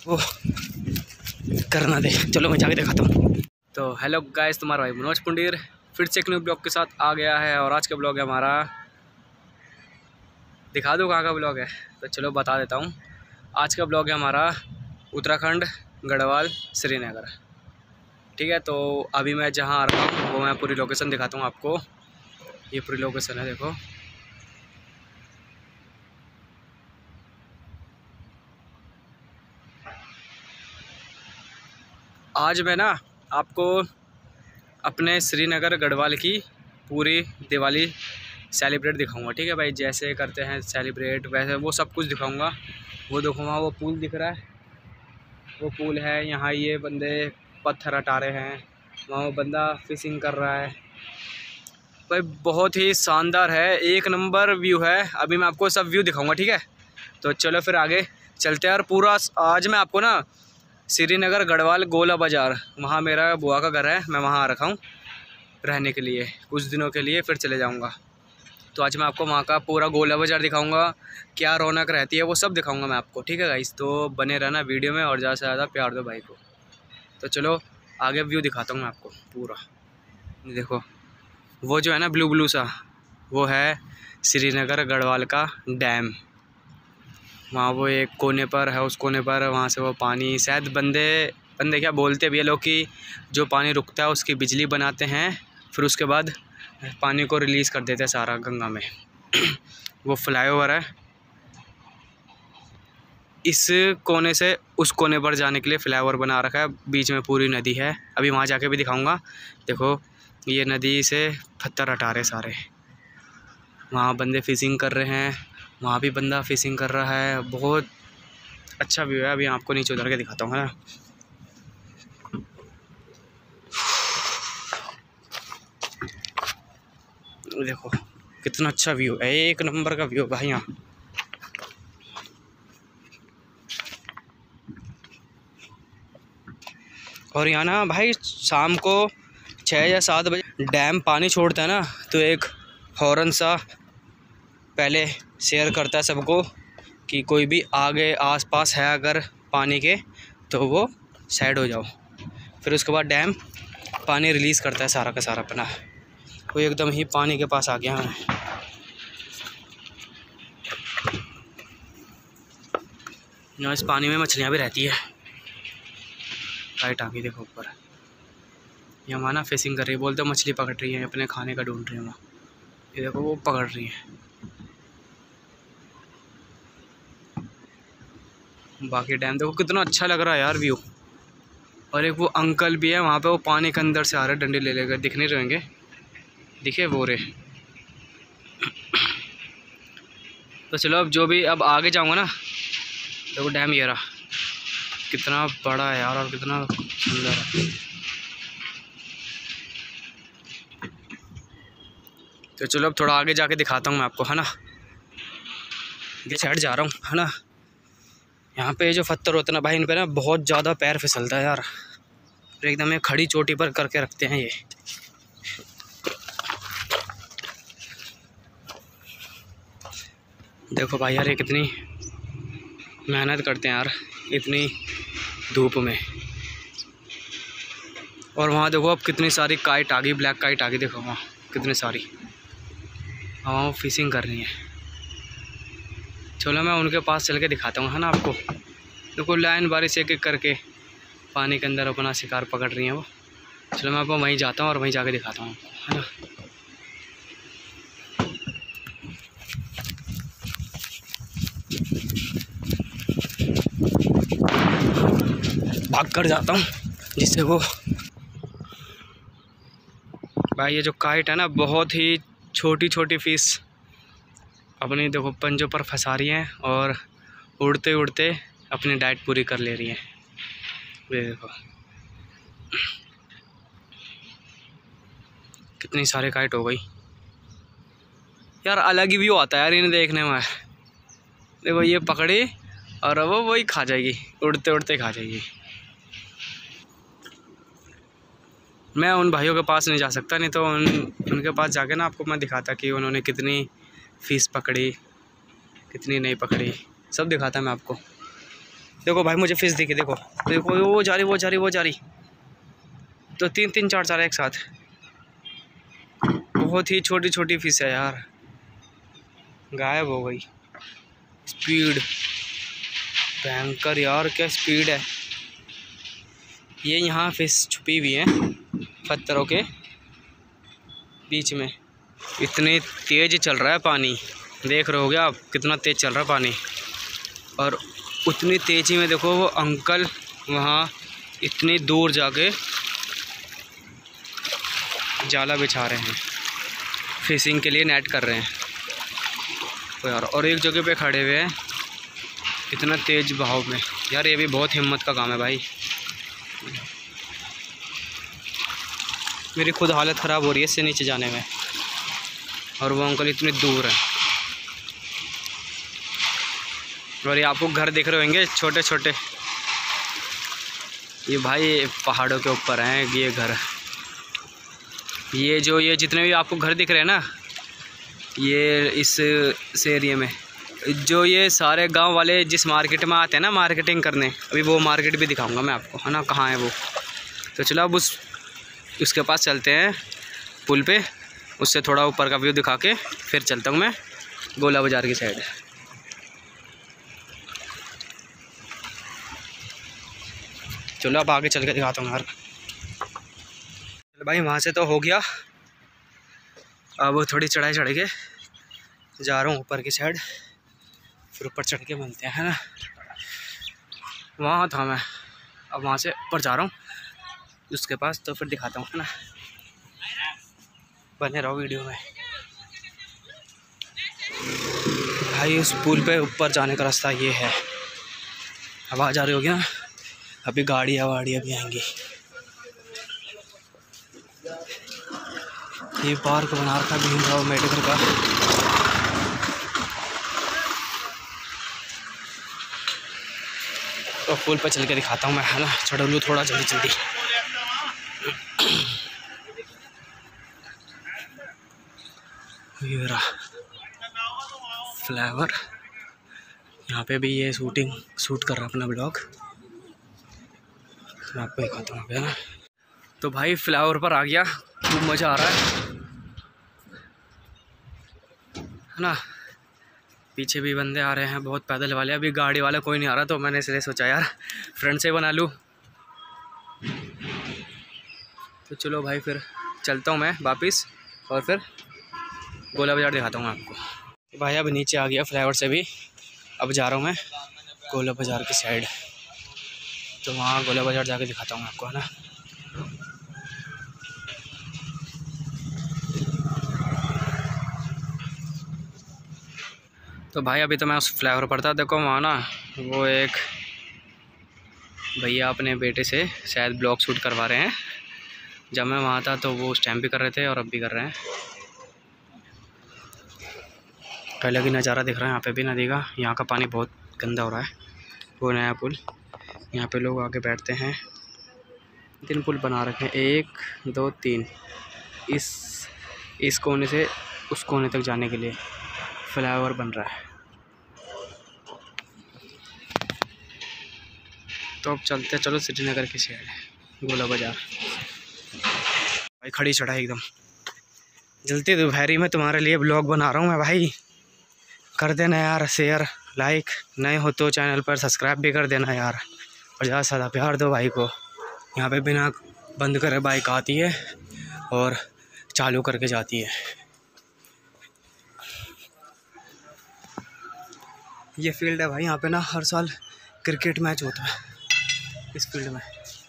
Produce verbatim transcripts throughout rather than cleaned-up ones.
वो करना दे, चलो मैं जाके दिखाता हूँ। तो हेलो गाइस, तुम्हारा भाई मनोज पुंडीर फिर से एक न्यू ब्लॉग के साथ आ गया है। और आज का ब्लॉग है हमारा, दिखा दो कहाँ का ब्लॉग है, तो चलो बता देता हूँ। आज का ब्लॉग है हमारा उत्तराखंड गढ़वाल श्रीनगर, ठीक है। तो अभी मैं जहाँ आ रहा हूँ वो मैं पूरी लोकेशन दिखाता हूँ आपको। ये पूरी लोकेशन है, देखो। आज मैं ना आपको अपने श्रीनगर गढ़वाल की पूरी दिवाली सेलिब्रेट दिखाऊंगा, ठीक है भाई। जैसे करते हैं सेलिब्रेट वैसे वो सब कुछ दिखाऊंगा। वो देखो वहाँ वो पुल दिख रहा है, वो पुल है। यहाँ ये बंदे पत्थर हटा रहे हैं, वहाँ वो बंदा फिशिंग कर रहा है भाई। बहुत ही शानदार है, एक नंबर व्यू है। अभी मैं आपको सब व्यू दिखाऊंगा, ठीक है। तो चलो फिर आगे चलते हैं। और पूरा आज मैं आपको ना श्रीनगर गढ़वाल गोला बाज़ार, वहाँ मेरा बुआ का घर है, मैं वहाँ आ रखा हूँ रहने के लिए कुछ दिनों के लिए, फिर चले जाऊँगा। तो आज मैं आपको वहाँ का पूरा गोला बाज़ार दिखाऊंगा, क्या रौनक रहती है वो सब दिखाऊंगा मैं आपको, ठीक है गाइस। तो बने रहना वीडियो में और ज़्यादा से ज़्यादा प्यार दो भाई को। तो चलो आगे व्यू दिखाता हूँ मैं आपको पूरा। देखो वो जो है ना ब्लू ब्लू सा, वो है श्रीनगर गढ़वाल का डैम। वहाँ वो एक कोने पर है, उस कोने पर वहाँ से वो पानी शायद बंदे बंदे क्या बोलते भी है लोग कि जो पानी रुकता है उसकी बिजली बनाते हैं, फिर उसके बाद पानी को रिलीज़ कर देते हैं सारा गंगा में। वो फ्लाईओवर है, इस कोने से उस कोने पर जाने के लिए फ्लाईओवर बना रखा है। बीच में पूरी नदी है, अभी वहाँ जाके भी दिखाऊंगा। देखो ये नदी से पत्थर हटा रहे सारे, वहाँ बंदे फिशिंग कर रहे हैं, वहाँ भी बंदा फिशिंग कर रहा है। बहुत अच्छा व्यू है। अभी आपको नीचे उतर के दिखाता हूँ, है ना। देखो कितना अच्छा व्यू है, एक नंबर का व्यू भाई यहाँ। और यहाँ ना भाई शाम को छः या सात बजे डैम पानी छोड़ता है ना, तो एक हॉर्न सा पहले शेयर करता है सबको कि कोई भी आगे आसपास है अगर पानी के तो वो साइड हो जाओ। फिर उसके बाद डैम पानी रिलीज़ करता है सारा का सारा अपना। वो एकदम ही पानी के पास आ गया है। यहाँ इस पानी में मछलियाँ भी रहती है। लाइट आ गई देखो ऊपर, ये माना फिशिंग कर रही है, बोलते मछली पकड़ रही है, अपने खाने का ढूंढ रही है वहाँ। ये देखो वो पकड़ रही है। बाकी डैम देखो कितना अच्छा लग रहा है यार व्यू। और एक वो अंकल भी है वहाँ पे, वो पानी के अंदर से आ रहे डंडे ले लेकर, दिख नहीं रहेंगे, दिखे वो रे। तो चलो अब जो भी अब आगे जाऊँगा ना, देखो डैम ये रहा, कितना बड़ा है यार और कितना सुंदर है। तो चलो अब थोड़ा आगे जाके दिखाता हूँ मैं आपको, है ना। ये साइड जा रहा हूँ, है ना। यहाँ पे जो पत्थर होते हैं ना भाई, इन पे ना बहुत ज़्यादा पैर फिसलता है यार। एकदम ये खड़ी चोटी पर करके रखते हैं ये। देखो भाई यार ये कितनी मेहनत करते हैं यार इतनी धूप में। और वहाँ देखो अब कितनी सारी काइट आ गई, ब्लैक काइट आ गई, देखो वहाँ कितनी सारी, हाँ फिशिंग कर रही है। चलो मैं उनके पास चल के दिखाता हूँ, है ना आपको। देखो लाइन बारिश एक एक करके पानी के अंदर अपना शिकार पकड़ रही हैं वो। चलो मैं आपको वहीं जाता हूँ और वहीं जाके दिखाता हूँ, है ना। भाग कर जाता हूँ जिससे वो भाई, ये जो काइट है ना बहुत ही छोटी छोटी फिश अपनी देखो पंजों पर फंसा रही हैं और उड़ते उड़ते अपनी डाइट पूरी कर ले रही हैं। ये देखो कितनी सारे काइट हो गई यार, अलग ही व्यू आता है यार इन्हें देखने में। देखो ये पकड़ी और वो वही खा जाएगी, उड़ते उड़ते खा जाएगी। मैं उन भाइयों के पास नहीं जा सकता, नहीं तो उन उनके पास जाके ना आपको मैं दिखाता कि उन्होंने कितनी फ़िश पकड़ी कितनी नहीं पकड़ी, सब दिखाता मैं आपको। देखो भाई मुझे फिश दिखी, देखो देखो वो जा रही वो जा रही वो जा रही। तो तीन तीन चार चार एक साथ। बहुत ही छोटी छोटी फिश है यार, गायब हो गई। स्पीड भयंकर यार, क्या स्पीड है। ये यहाँ फिश छुपी हुई है पत्थरों के बीच में। इतनी तेज़ चल रहा है पानी, देख रहे होगे आप कितना तेज़ चल रहा है पानी। और उतनी तेज़ी में देखो वो अंकल वहाँ इतनी दूर जाके जाला बिछा रहे हैं, फिशिंग के लिए नेट कर रहे हैं तो यार। और एक जगह पे खड़े हुए हैं इतना तेज़ बहाव में यार, ये भी बहुत हिम्मत का काम है भाई। मेरी खुद हालत ख़राब हो रही है इससे नीचे जाने में, और वो अंकल इतनी दूर है। और ये आपको घर दिख रहे होंगे छोटे छोटे, ये भाई पहाड़ों के ऊपर हैं ये घर। ये जो ये जितने भी आपको घर दिख रहे हैं ना, ये इस इस एरिया में जो ये सारे गांव वाले जिस मार्केट में आते हैं ना मार्केटिंग करने, अभी वो मार्केट भी दिखाऊंगा मैं आपको, है ना, कहाँ है वो। तो चलो अब उस उसके पास चलते हैं पुल पे, उससे थोड़ा ऊपर का व्यू दिखा के फिर चलता हूँ मैं गोला बाज़ार की साइड। चलो अब आगे चल के दिखाता हूँ यार। चलो भाई वहाँ से तो हो गया, अब थोड़ी चढ़ाई चढ़ के जा रहा हूँ ऊपर की साइड, फिर ऊपर चढ़ के मिलते हैं, है ना। वहाँ था मैं, अब वहाँ से ऊपर जा रहा हूँ उसके पास, तो फिर दिखाता हूँ, है ना। बने रहो वीडियो में भाई। उस पुल पे ऊपर जाने का रास्ता ये है। आवाज़ आ रही होगी ना, अभी गाड़ियाँ वाड़ियाँ भी आएंगी। ये पार्क बना रखा भीमराव अम्बेडकर का। तो पुल पर चल के दिखाता हूँ मैं, है ना। चढ़ लूँ थोड़ा जल्दी जल्दी। ये रहा फ्लावर, यहाँ पे भी ये शूटिंग शूट कर रहा अपना ब्लॉग, मैं आपको दिखाता हूँ यहाँ पे, है ना। तो भाई फ्लावर पर आ गया, खूब मज़ा आ रहा है, है ना। पीछे भी बंदे आ रहे हैं बहुत पैदल वाले, अभी गाड़ी वाला कोई नहीं आ रहा, तो मैंने इसलिए सोचा यार फ्रंट से बना लूँ। तो चलो भाई फिर चलता हूँ मैं वापस, और फिर गोला बाज़ार दिखाता हूँ आपको। भाई अब नीचे आ गया फ्लाईओवर से भी, अब जा रहा हूँ मैं गोला बाज़ार की साइड, तो वहाँ गोला बाज़ार जाके दिखाता हूँ आपको, है ना। तो भाई अभी तो मैं उस फ्लाईओवर पर था, देखो वहाँ ना वो एक भैया अपने बेटे से शायद ब्लॉग शूट करवा रहे हैं। जब मैं वहाँ था तो वो उस टाइम भी कर रहे थे और अब भी कर रहे हैं। पहले की नज़ारा दिख रहा है यहाँ पे भी नदी का, यहाँ का पानी बहुत गंदा हो रहा है। वो नया पुल, यहाँ पे लोग आके बैठते हैं। तीन पुल बना रखे हैं, एक दो तीन, इस इस कोने से उस कोने तक जाने के लिए फ्लाईओवर बन रहा है। तो अब चलते चलो श्रीनगर की साइड गोला बाज़ार। भाई खड़ी चढ़ाई एकदम, जल्दी दोपहरी में तुम्हारे लिए ब्लॉग बना रहा हूँ मैं भाई। कर देना यार शेयर लाइक, नए हो तो चैनल पर सब्सक्राइब भी कर देना यार, और ज़्यादा से ज़्यादा प्यार दो भाई को। यहाँ पे बिना बंद करे बाइक आती है और चालू करके जाती है। ये फील्ड है भाई, यहाँ पे ना हर साल क्रिकेट मैच होता है इस फील्ड में।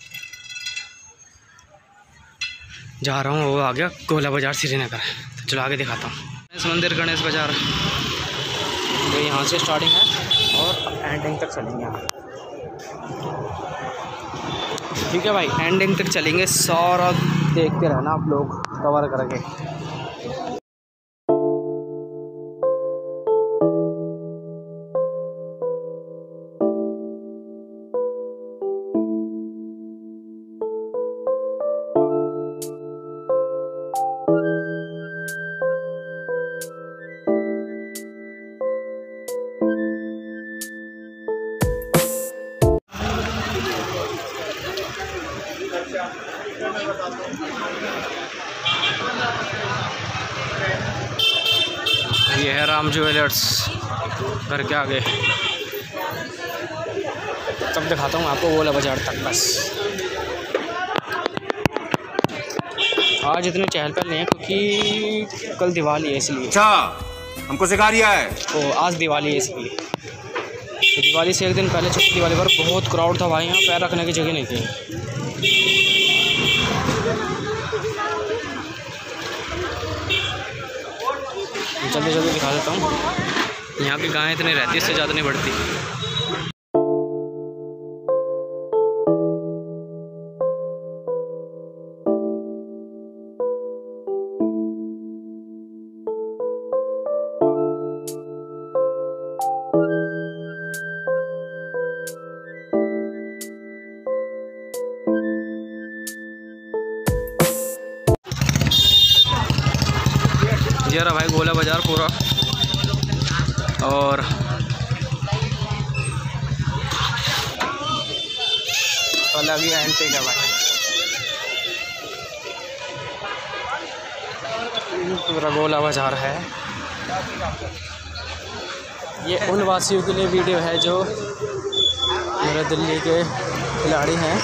जा रहा हूँ, वो आ गया गोला बाज़ार श्रीनगर, तो चलो आगे दिखाता हूँ। गणेश मंदिर गणेश बाज़ार, तो यहाँ से स्टार्टिंग है और एंडिंग तक चलेंगे। ठीक है भाई, एंडिंग तक चलेंगे, सारा देखते रहना आप लोग कवर करके। ये है राम ज्वेलर्स घर के आगे। तब दिखाता हूँ आपको गोला बाजार तक बस। आज इतने चहल पहल नहीं है क्योंकि कल दिवाली है इसलिए। अच्छा, हमको सिखा रिया है। तो आज दिवाली है इसलिए। तो दिवाली से एक दिन पहले छोटी दिवाली पर बहुत क्राउड था भाई, यहाँ पैर रखने की जगह नहीं थी। जल्दी जल्दी दिखा देता हूँ। यहाँ की गायें इतनी रहती है, इससे ज़्यादा नहीं बढ़ती। ये रहा भाई गोला बाजार पूरा, और अलग ही एंटिक है भाई, पूरा गोला बाजार है। ये उन वासियों के लिए वीडियो है जो मेरे दिल्ली के खिलाड़ी हैं।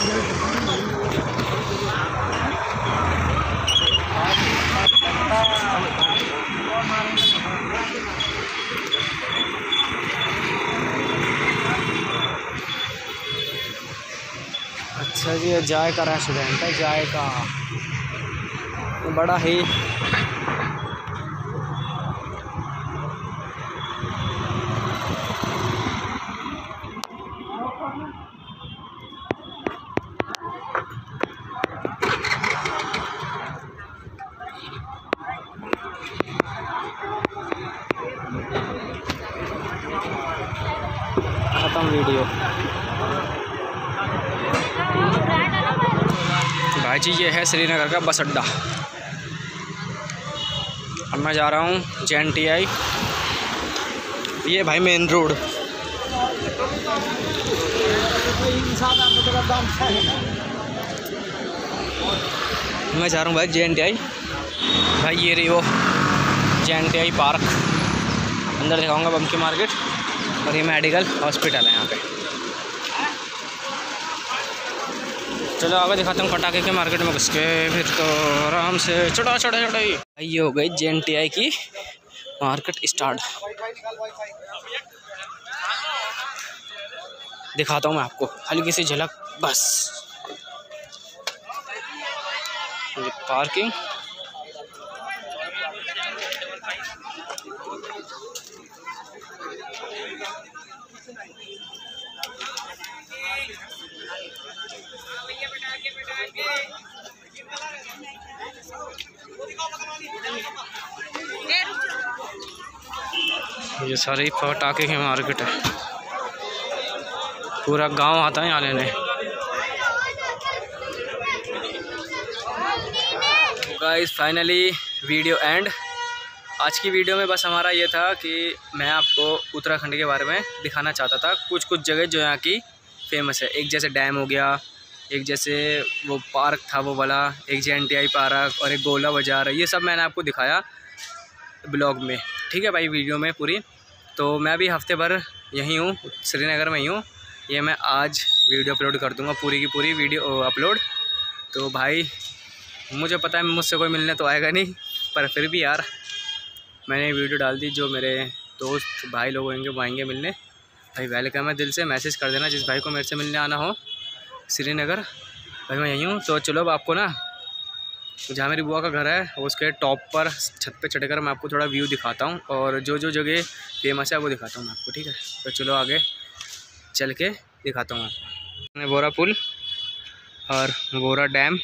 अच्छा जी, जाय का रेस्टोरेंट है, जाय का बड़ा ही खत्म वीडियो। भाई जी ये है श्रीनगर का बस अड्डा। अब मैं जा रहा हूँ जे एन टी आई। ये भाई मेन रोड। मैं जा रहा हूँ भाई जे एन टी आई। भाई ये रही वो J N T I park. अंदर दिखाऊंगा बमकी मार्केट, और ये मेडिकल हॉस्पिटल है यहाँ पे। चलो आगे दिखाता हूँ पटाखे के मार्केट में घुस के, फिर तो आराम से चढ़ा चढ़ा चढ़ाई। ये हो गई जे एन टी आई की मार्केट स्टार्ट। दिखाता हूँ मैं आपको हल्की सी झलक बस। ये पार्किंग, ये सारी पटाखे की मार्केट है। पूरा गांव आता है यहाँ लेने। Guys finally video end. आज की वीडियो में बस हमारा ये था कि मैं आपको उत्तराखंड के बारे में दिखाना चाहता था। कुछ कुछ जगह जो यहाँ की फेमस है, एक जैसे डैम हो गया, एक जैसे वो पार्क था वो वाला, एक J N T I park, और एक गोला बाजार। ये सब मैंने आपको दिखाया ब्लॉग में, ठीक है भाई, वीडियो में पूरी। तो मैं भी हफ्ते भर यहीं हूँ, श्रीनगर में ही हूँ। ये मैं आज वीडियो अपलोड कर दूँगा, पूरी की पूरी वीडियो अपलोड। तो भाई मुझे पता है मुझसे कोई मिलने तो आएगा नहीं, पर फिर भी यार मैंने वीडियो डाल दी। जो मेरे दोस्त भाई लोग होंगे वो आएंगे मिलने, भाई वेलकम है। दिल से मैसेज कर देना जिस भाई को मेरे से मिलने आना हो श्रीनगर। भाई मैं यहीं हूँ। तो चलो अब आपको ना जहाँ मेरी बुआ का घर है उसके टॉप पर छत पे चढ़कर मैं आपको थोड़ा व्यू दिखाता हूँ, और जो जो जगह फेमस है वो दिखाता हूँ मैं आपको, ठीक है। तो चलो आगे चल के दिखाता हूँ आपको। बोरा पुल और बोरा डैम,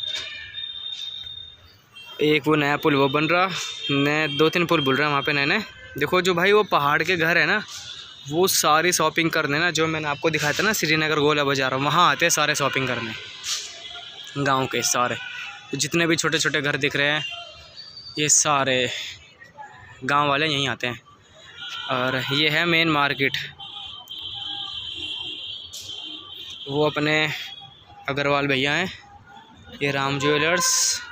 एक वो नया पुल वो बन रहा, नए दो तीन पुल बुल रहा है वहाँ पे नए नए। देखो जो भाई वो पहाड़ के घर है ना, वो सारी शॉपिंग करने ना, जो मैंने आपको दिखाया था ना श्रीनगर गोला बाजार, वहाँ आते हैं सारे शॉपिंग करने, गांव के सारे जितने भी छोटे छोटे घर दिख रहे हैं ये सारे गांव वाले यहीं आते हैं। और ये है मेन मार्केट, वो अपने अग्रवाल भैया हैं ये राम ज्वेलर्स,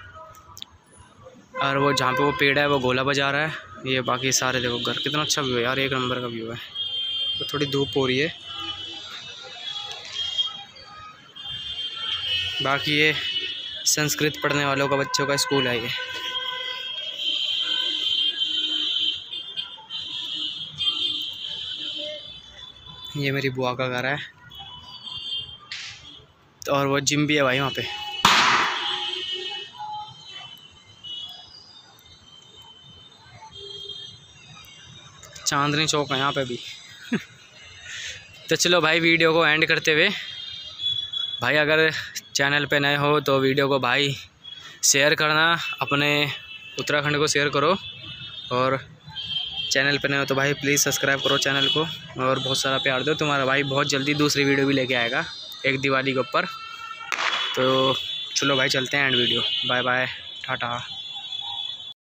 और वो जहाँ पे वो पेड़ है वो गोला बजा रहा है। ये बाकी सारे देखो घर, कितना अच्छा व्यू है यार, एक नंबर का व्यू है। तो थोड़ी धूप हो रही है। बाकी ये संस्कृत पढ़ने वालों का, बच्चों का स्कूल है ये। ये मेरी बुआ का घर है। तो और वो जिम भी है भाई वहाँ पे। चांदनी चौक है यहाँ पे भी। तो चलो भाई वीडियो को एंड करते हुए, भाई अगर चैनल पे नए हो तो वीडियो को भाई शेयर करना, अपने उत्तराखंड को शेयर करो, और चैनल पे नए हो तो भाई प्लीज़ सब्सक्राइब करो चैनल को, और बहुत सारा प्यार दो। तुम्हारा भाई बहुत जल्दी दूसरी वीडियो भी लेके आएगा एक दिवाली के ऊपर। तो चलो भाई चलते हैं end video. Bye bye, Tata.